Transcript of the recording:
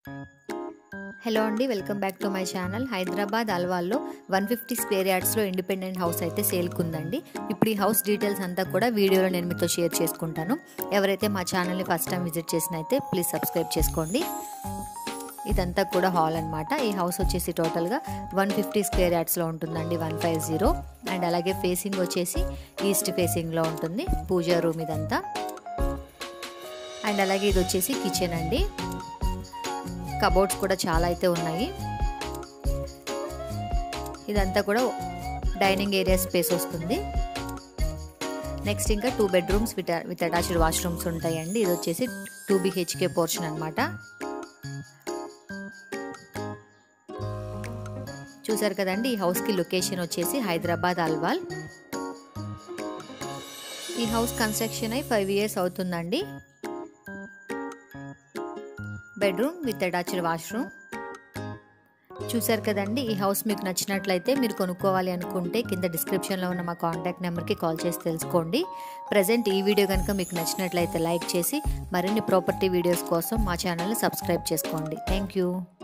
Hello అండి, welcome back to my channel. Hyderabad అల్వాల్లో 150 square యార్డ్స్లో ఇండిపెండెంట్ హౌస్ అయితే సేల్కి ఉందండి. ఇప్పుడు ఈ హౌస్ డీటెయిల్స్ అంతా కూడా వీడియోలో నేను మీతో షేర్ చేసుకుంటాను. ఎవరైతే మా ఛానల్ని ఫస్ట్ టైం విజిట్ చేసిన అయితే ప్లీజ్ సబ్స్క్రైబ్ చేసుకోండి. ఇదంతా కూడా హాల్ అనమాట. ఈ హౌస్ వచ్చేసి టోటల్గా 150 స్క్వేర్ యార్డ్స్లో ఉంటుందండి, 150. అండ్ అలాగే ఫేసింగ్ వచ్చేసి ఈస్ట్ ఫేసింగ్లో ఉంటుంది, పూజా రూమ్ ఇదంతా. అండ్ అలాగే ఇది వచ్చేసి కిచెన్ అండి. కబోర్డ్స్ కూడా చాలా అయితే ఉన్నాయి. ఇదంతా కూడా డైనింగ్ ఏరియా స్పేస్ వస్తుంది. నెక్స్ట్ ఇంకా 2 బెడ్రూమ్స్ విత్ అటాచ్డ్ వాష్రూమ్స్ ఉంటాయండి. ఇది వచ్చేసి 2 BHK పోర్షన్ అనమాట. చూసారు కదండి, ఈ హౌస్కి లొకేషన్ వచ్చేసి హైదరాబాద్ అల్వాల్. ఈ హౌస్ కన్స్ట్రక్షన్ అయి 5 years అవుతుందండి. Bedroom with attached washroom. చూసారు కదండి, ఈ హౌస్ మీకు నచ్చినట్లయితే మీరు కొనుక్కోవాలి అనుకుంటే కింద డిస్క్రిప్షన్లో ఉన్న మా కాంటాక్ట్ నెంబర్కి కాల్ చేసి తెలుసుకోండి. ప్రజెంట్ ఈ వీడియో కనుక మీకు నచ్చినట్లయితే లైక్ చేసి మరిన్ని ప్రాపర్టీ వీడియోస్ కోసం మా ఛానల్ని సబ్స్క్రైబ్ చేసుకోండి. Thank you.